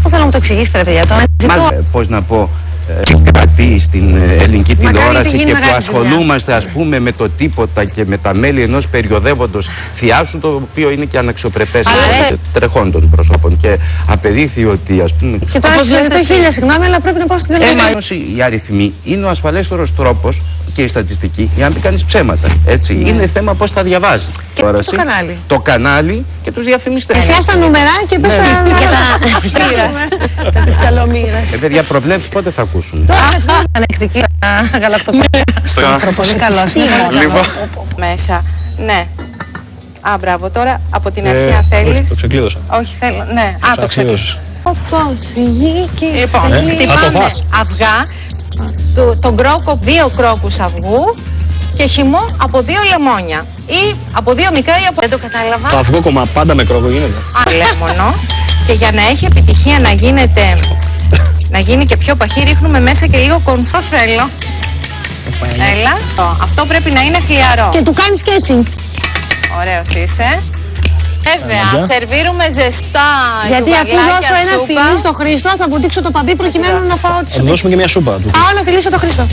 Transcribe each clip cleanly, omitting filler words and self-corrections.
Αυτό θέλω να μου το εξηγήσετε, ρε παιδιά. Πώς να πω, κρατεί στην ελληνική τηλεόραση και που ασχολούμαστε ας πούμε με το τίποτα και με τα μέλη ενός περιοδεύοντος θειάσου, το οποίο είναι και αναξιοπρεπές τρεχόντων προσώπων, και απεδείχθη ότι ας πούμε... Και τώρα έχετε το 1000, συγγνώμη, αλλά πρέπει να πάω στην τηλεόραση. Οι αριθμοί είναι ο ασφαλέστερος τρόπος και η στατιστική για να μην κάνεις ψέματα, έτσι. Είναι θέμα πώς τα διαβάζει. Και το κανάλι. Το κανάλι και τους διαφημιστές. Εσύ τα νούμερα και πες τα της καλομήρας. Παιδιά, προβλέψεις πότε θα ακούσουν. Ανεκτική γαλακτοκομία. Πολύ καλός. Λοιπόν. Μέσα. Ναι. Α, μπράβο. Τώρα από την αρχή αν θέλεις. Το ξεκλείδωσα. Όχι, θέλω. Ναι. Α, το ξεκλείδωσα. Λοιπόν, χτυπάμε αυγά, τον κρόκο, 2 κρόκους αυγού και χυμό από 2 λεμόνια. Ή από 2 μικρά ή από... Δεν το κατάλαβα. Το αυγό κομμά πάντα με κρόκο γίνεται. Λέμονο. Και για να έχει επιτυχία να γίνεται... Να γίνει και πιο παχύ, ρίχνουμε μέσα και λίγο κονφό θέλω. Έλα. Αυτό πρέπει να είναι χλιαρό. Και του κάνεις και έτσι. Ωραίος είσαι. Βέβαια, σερβίρουμε ζεστά. Γιατί αφού δώσω ένα φιλί στο Χρήστο, θα βουτήξω το παμπί προκειμένου να φάω τη σούπα. Θα δώσουμε και μια σούπα του. Πάω να φιλήσω το Χρήστο.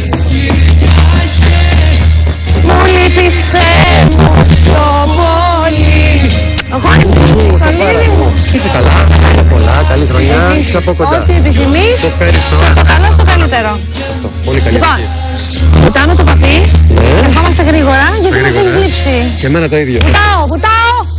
Μου λείπεις μου πιο πολύ. Είσαι καλά, χρόνια πολλά, καλή χρονιά, είσαι από κοντά. Ό,τι επιθυμείς. Σε ευχαριστώ. Το καλό στο καλύτερο. Αυτό, πολύ καλή. Λοιπόν, βουτάμε το παπί. Ερχόμαστε γρήγορα γιατί μας έχει λείψει. Και εμένα το ίδιο. Βουτάω.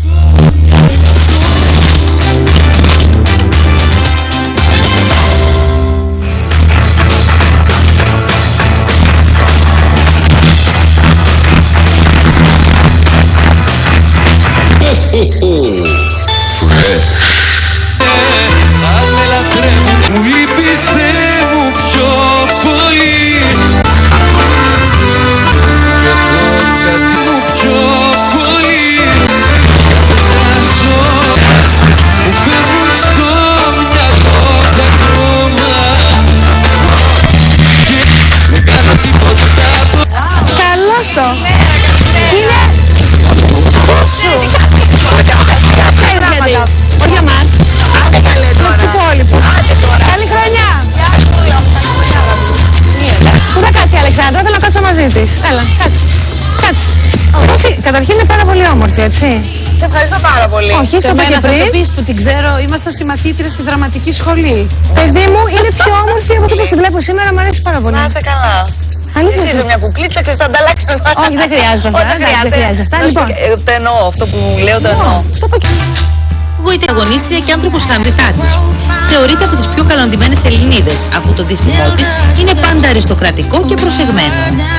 Μου λείπεις μου πιο πολύ. Μου πιο πολύ. Μου φέρνουν στο μυαλό τα ακόμα. Δεν κάνω τίποτα. Καλώς το. Είναι σου. Ξέρεις γιατί. Όχι για μας. Άντε καλέ τώρα. Τους υπόλοιπους. Καλή χρονιά. Πού θα κάτσει η Αλεξάνδρα, θέλω να κάτσω μαζί της. Έλα, κάτσε. Καταρχήν είναι πάρα πολύ όμορφη, έτσι. Σε ευχαριστώ πάρα πολύ. Όχι, στο είπα και πριν. Θα το πεις που την ξέρω, ήμασταν συμμαθήτρες στη δραματική σχολή. Παιδί μου, είναι πιο όμορφη από όπως τη βλέπω σήμερα, μου αρέσει πάρα πολύ. Να είσαι καλά. Εσύ είσαι μια κουκλίτσα, ξέρεις, θα ανταλλάξεις μετά. Όχι, δεν χρειάζεται αυτά. Λοιπόν, το εννοώ, αυτό που λέω το εννοώ. Είτε αγωνίστρια και άνθρωπος χαμηλιτάτης. Θεωρείται από τις πιο καλοντημένες Ελληνίδες, αφού το ντύσιμό της είναι πάντα αριστοκρατικό και προσεγμένο.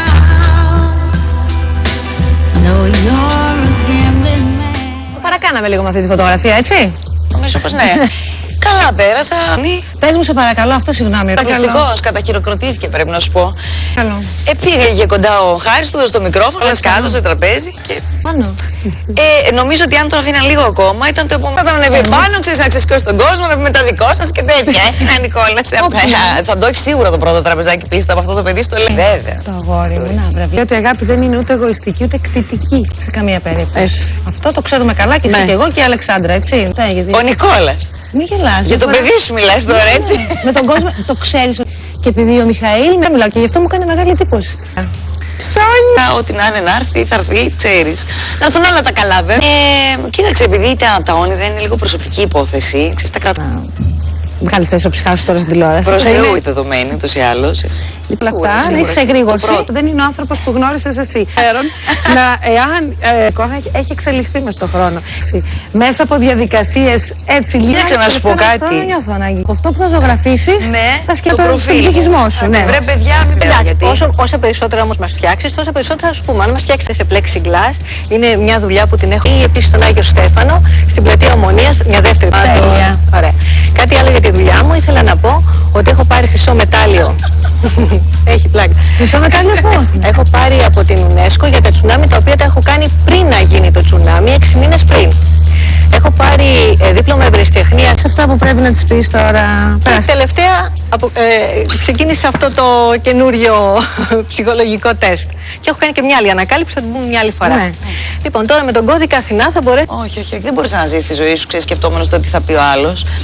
Το παρακάναμε λίγο με αυτή τη φωτογραφία, έτσι. Νομίζω πως ναι. Καλά πέρασα. Πες μου σε παρακαλώ, αυτό συγγνώμη. Καταπληκτικός, καταχειροκροτήθηκε πρέπει να σου πω. Καλό. Πήγε κοντά ο Χάρης, του στο μικρόφωνο, κάτω σε τραπέζι και... Πάνω. Νομίζω ότι αν τον αφήναν λίγο ακόμα ήταν το επόμενο. Θα ανέβει πάνω, ξέρεις, να ξεσηκώσει τον κόσμο, να πει με τα δικό σας και τέτοια. Νικόλα, θα το έχει σίγουρα το πρώτο τραπεζάκι πίστα από αυτό το παιδί, στο λέει. Βέβαια. Το αγόρι μου, να βρε. Ότι η αγάπη δεν είναι ούτε εγωιστική ούτε κτητική. Σε καμία περίπτωση. Έτσι. Αυτό το ξέρουμε καλά και εσύ και εγώ και η Αλεξάνδρα, έτσι. Ο Νικόλας. Μην γελάς. Για το παιδί σου μιλάς τώρα, έτσι. Με τον κόσμο το ξέρεις. Και επειδή ο Μιχαήλ με μιλάω και γι' αυτό μου κάνει μεγάλη εντύπωση. Ψώνια! Ό,τι να είναι να έρθει, θα έρθει, ξέρεις. Να έρθουν όλα τα καλά, βέβαια. Κοίταξε, επειδή τα όνειρα είναι λίγο προσωπική υπόθεση, ξέρεις, τα κρατάω. Βγάλεις τα ισοψυχά σου τώρα στην τηλεόραση. Προς Θεού η δεδομένη, ούτως ή άλλως. Όλα αυτά, να είσαι εγρήγορση. Δεν είναι ο άνθρωπος που γνώρισες εσύ. Εάν έχει εξελιχθεί μες στον χρόνο. Μέσα από διαδικασίες έτσι λίγα. Κοίταξε να σου πω κάτι. Νιώθω ανάγκη. Αυτό που θα ζωγραφίσεις, θα σκεφτώ τον ψυχισμό σου. Βρε παιδιά, μην πέρα γιατί. Όσα περισσότερα όμως μας φτιάξεις, τόσα περισσότερα θα σου πούμε. Αν μας φτιάξεις σε plexiglass, είναι μια δουλειά που την έχω. Ή επίσης στον Άγιο Στέφανο, στην πλατεία Ομονίας, μια δεύτερη. Τέλεια. Ωραία. Κάτι άλλο για τη δουλειά μου, ήθελα να πω ότι έχω πάρει χρυσό μετάλλιο. Έχει πλάκα. Χρυσό μετάλλιο πώς? Έχω πάρει από την UNESCO για τα τσουνάμι τα οποία τα έχω κάνει πριν να γίνει το τσουνάμι, 6 μήνες πριν. Έχω πάρει δίπλωμα ευρεσιτεχνία. Σε αυτά που πρέπει να τις πεις τώρα. Τελευταία ξεκίνησε αυτό το καινούριο ψυχολογικό τεστ. Και έχω κάνει και μια άλλη ανακάλυψη, θα την πούμε μια άλλη φορά. Ναι. Λοιπόν, τώρα με τον κώδικα Αθηνά θα μπορέσει. Όχι, δεν μπορείς να ζεις τη ζωή σου, ξέρεις, σκεπτόμενος το τι θα πει ο άλλος.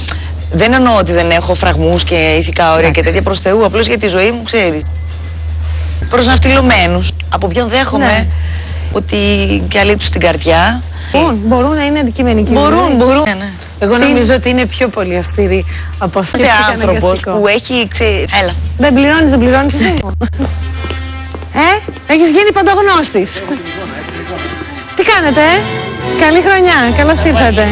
Δεν εννοώ ότι δεν έχω φραγμούς και ηθικά όρια και τέτοια προς Θεού, απλώς για τη ζωή μου, ξέρεις. Προσναυτιλωμένους. Από ποιον δέχομαι ότι καλεί τους την καρδιά. Μπορούν να είναι αντικειμενικοί. Μπορούν. Εγώ νομίζω ότι είναι πιο πολύ αυστηρή από αυτό. Είναι άνθρωπος που έχει, Έλα. Δεν πληρώνεις εσύ. Έχεις γίνει παντογνώστης. Τι κάνετε, καλή χρονιά, καλώς ήρθατε.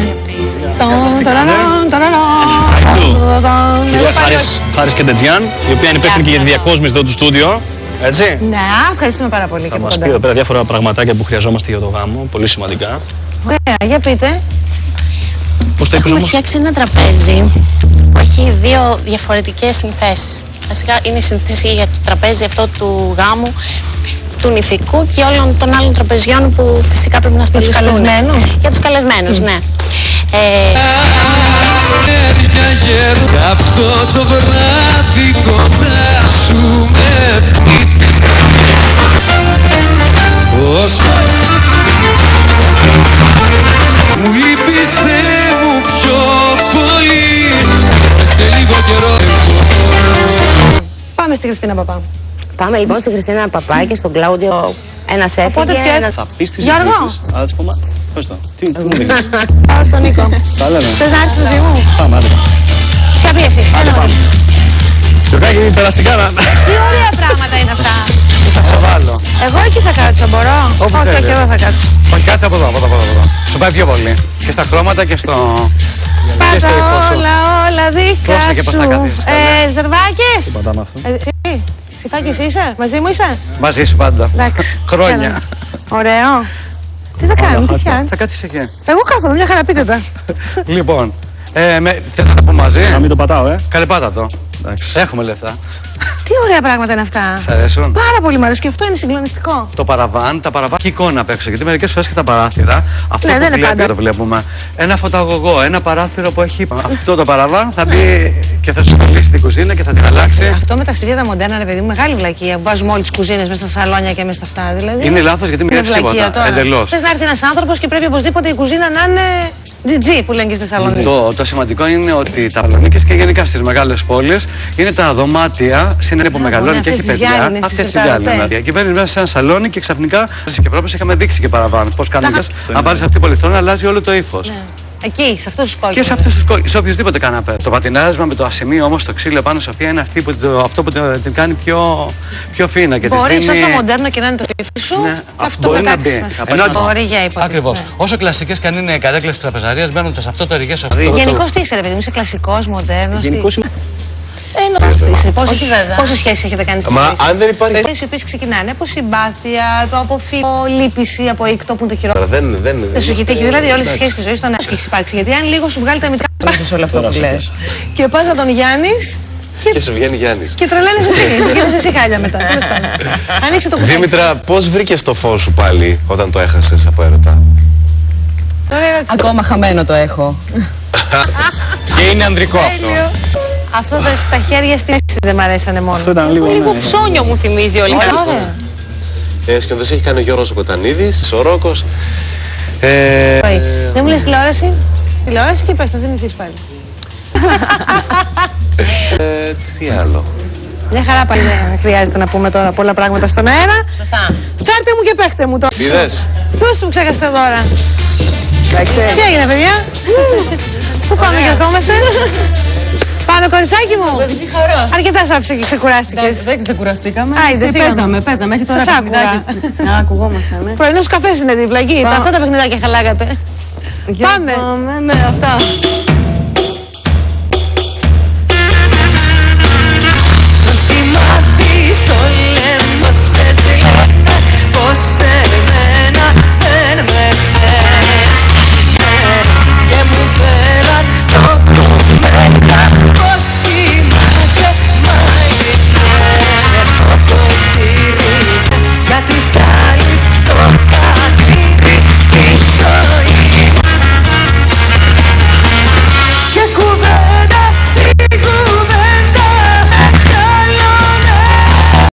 Κυρία Χάρης Κεντετζιάν, η οποία είναι υπεύθυνη και για τη διακόσμηση εδώ του στούντιο. Έτσι. Ναι, ευχαριστούμε πάρα πολύ. Θα μας πει εδώ πέρα διάφορα πραγματάκια που χρειαζόμαστε για το γάμο, πολύ σημαντικά. Ωραία, για πείτε. Πώς το είπες όμως? Έχουμε φτιάξει ένα τραπέζι που έχει δύο διαφορετικές συνθέσεις. Βασικά είναι η συνθέση για το τραπέζι αυτό του γάμου, του νηφικού και όλων των άλλων τραπεζιών που φυσικά πρέπει να στολιστούν. Για τους καλεσμένους? Για τους καλεσμένους, ναι. Κι αυτό το βράδυ κοντά σου με πίτες. Μου λείπεις Θεέ μου πιο πολύ. Σε λίγο καιρό Πάμε στη Χριστίνα Παπά. Πάμε λοιπόν στη Χριστίνα Παπά και στον Κλάουντιο. Ένας έφυγε, Θα πεις τις Γιώργο. ειδήσεις. Αλλά τις πούμε. Πες το. Τι μου δίνεις? Πάω στον Νίκο. Τα λέμε. Θες να έρθεις μαζί μου? Πάμε, άντε. Ποια πίεση? Άντε πάμε. Γιωργάκη, περαστικά να... Τι ωραία πράγματα είναι αυτά. Θα σε βάλω. Εγώ εκεί θα κάτσω, μπορώ? Όπου Όχι, θέλεις. εδώ θα κάτσω. Όχι, κάτσε από εδώ. Σου πάει πιο πολύ. Και στα χρώματα και στο... και στο ύφος σου. όλα δικά Πρόσεχε και πώς θα σου. καθίσεις. Ζερβάκης. Τι πατάμε αυτό? Σιφάκης είσαι, μαζί μου είσαι? Μαζί σου πάντα. Εντάξει. Χρόνια. Ωραίο. Τι θα κάνουμε, τι φτιάχνεις? Θα κάτσεις εκεί. Εγώ κάθομαι, μια χαρά, πείτε τα. Λοιπόν, θες να τα πω μαζί? Να μην το πατάω, Καλή πάτα το. Εντάξει. Έχουμε λεφτά. Τι ωραία πράγματα είναι αυτά. Σ' αρέσουν? Πάρα πολύ μου αρέσει και αυτό είναι συγκλονιστικό. Το παραβάν, τα παραβάν και εικόνα απ' έξω. Γιατί μερικές φορές και τα παράθυρα, αυτό Ναι, που δεν είναι βλέπει, πάντα. το βλέπουμε. Ένα φωταγωγό, ένα παράθυρο που έχει. Αυτό το παραβάν θα μπει και θα σου στολίσει την κουζίνα και θα την αλλάξει. Αυτό με τα σπίτια τα μοντέρνα, ρε παιδί μου, μεγάλη βλακεία. Που βάζουμε όλες τις κουζίνες μέσα στα σαλόνια και μέσα στα αυτά. Δηλαδή. Είναι λάθος γιατί μην έχει τίποτα. Εντελώς. Θες να έρθει ένας άνθρωπος και πρέπει οπωσδήποτε η κουζίνα να είναι GG που λένε και στη Θεσσαλονίκη. Το σημαντικό είναι ότι τα Θεσσαλονίκη και γενικά στις μεγάλες πόλεις είναι τα δωμάτια, είναι που μεγαλώνει και έχει παιδιά. Αυτές οι διάλειμμα. Και μπαίνεις μέσα σε ένα σαλόνι και ξαφνικά και πρόπερς είχαμε δείξει και παραβάν. Πώς κάνεις, αν πάρεις αυτή την πολυθρόνα, αλλάζει όλο το ύφος. Εκεί, σε αυτούς τους κόλπους. Και σε αυτούς τους κόλπους, σε οποιοδήποτε καναπέ. Το πατινάρισμα με το ασημείο όμως το ξύλο πάνω, Σοφία, είναι αυτό που την κάνει πιο φίνα και της δίνει. Μπορείς όσο μοντέρνο και να είναι το ύφος σου, αυτό μπορεί να μπει. Μπορεί για υποτίθεται. Ακριβώς. Όσο κλασικές και αν είναι καρέκλες της τραπεζαρίας, μπαίνουν σε αυτό το ρηγέ σοφρί. Γενικώς τι είσαι, ρε παιδί μου, είσαι κλασικός, μοντέρνος. Γενικώς Πόσες σχέσεις έχετε κάνει στη Μα ζωή? αν δεν υπάρχει. Οι οποίες ξεκινάνε από συμπάθεια, το αποφύγω, λύπηση, από ήκτο που είναι το χειρότερο. Δεν σου έχει τύχει, δηλαδή όλες τις σχέσεις της ζωής τον έχει υπάρξει. Γιατί αν λίγο σου βγάλει τα μητρά. σε όλο αυτό που λες. Και πας να τον Γιάννης. Και σου βγαίνει Γιάννης. Και τρελαίνεσαι εσύ. Γίνεσαι εσύ χάλια μετά. Ανοίξε το κουτί. Δήμητρα, πώς βρήκες το φως σου πάλι όταν το έχασες από έρωτα? Ακόμα χαμένο το έχω. Και είναι ανδρικό αυτό. Αυτό τα χέρια στη μέση δεν μ' αρέσανε μόνο. Αυτό ήταν λίγο ψώνιο μου θυμίζει όλη Ωραία. Σκηνοθέτης έχει κάνει ο Γιώργος ο Κοτανίδης, ο Ρόκος. Δεν μου λες τηλεόραση? Τηλεόραση και πες το, δεν ηθείς πάλι. Τι άλλο? Μια χαρά πάλι δεν χρειάζεται να πούμε τώρα πολλά πράγματα στον αέρα. Φέρτε μου και παίχτε μου τώρα. Είδες? Ποιος μου ξέχασετε τώρα? Τι έγινε παιδιά? Πού πάμε και ερχόμαστε? Πάνω κοριτσάκι μου. Αρκετά σάψε και ξεκουράστηκες. Δεν ξεκουραστήκαμε. Παίζαμε. Έχει τώρα Σας άκουγα. Να ακουγόμασταν. Πρωινός καφές είναι δίπλα εκεί. Αυτά τα παιχνιδάκια χαλάγατε. Πάμε. Ναι, αυτά. Σημάδι στο λαιμό σε ζηλεύω πως σε